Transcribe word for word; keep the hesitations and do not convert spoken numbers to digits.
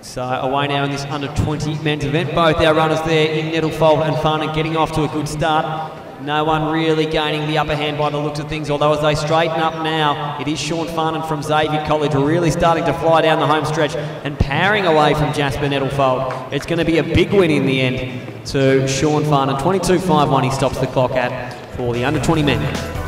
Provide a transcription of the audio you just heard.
So away now in this under twenty men's event. Both our runners there in Nettlefold and Farnan getting off to a good start. No one really gaining the upper hand by the looks of things, although as they straighten up now, it is Sean Farnan from Xavier College really starting to fly down the home stretch and powering away from Jasper Nettlefold. It's going to be a big win in the end to Sean Farnan. twenty-two five one he stops the clock at for the under twenty men.